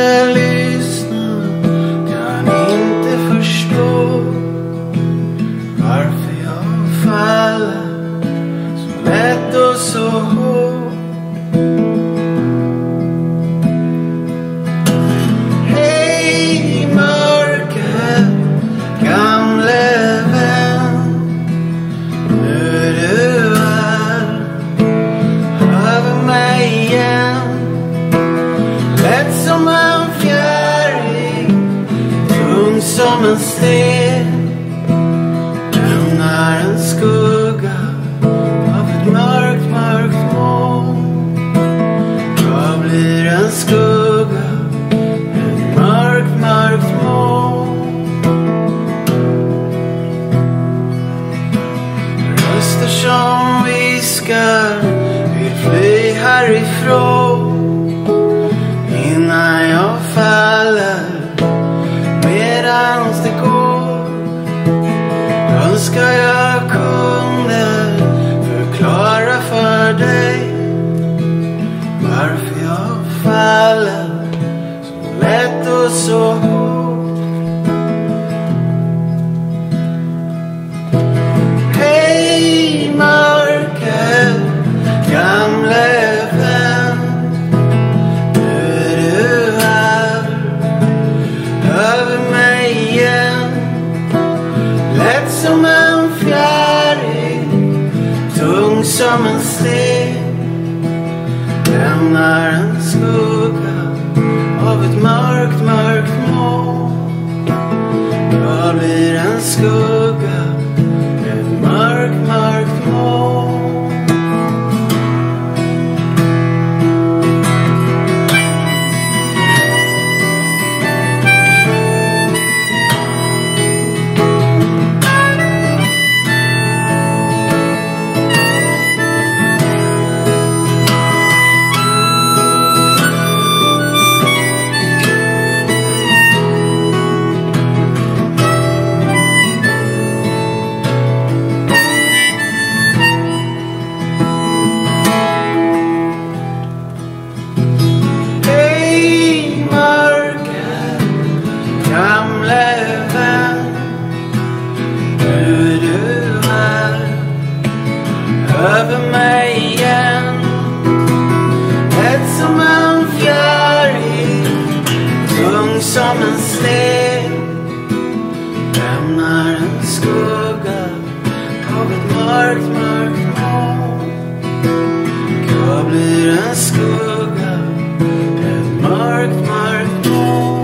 inte lyssna, kan inte förstå varför jag faller så lätt och så hårt. Hej mörker, gamle vän, nu du är över mig igen. Lätt som en fjäring, tung som en sten, lämnar en skugga av ett mörkt, mörkt moln. Jag blir en skugga, ett mörkt, mörkt moln. Röster som viskar, vill fly härifrån. Innan jag faller, medans det går, önskar jag kunde förklara för dig varför jag faller så lätt och så hårt. Hej mörker, gamle vän, nu du är över mig igen. Lätt som en fjäring, tung som en sten, lämnar en skugga av ett mörkt, mörkt moln. Jag blir en skugga, ett mörkt, mörkt moln. Över mig igen. Lätt som en fjäring, tung som en sten, lämnar en skugga av ett mörkt, mörkt moln. Jag blir en skugga, ett mörkt, mörkt moln.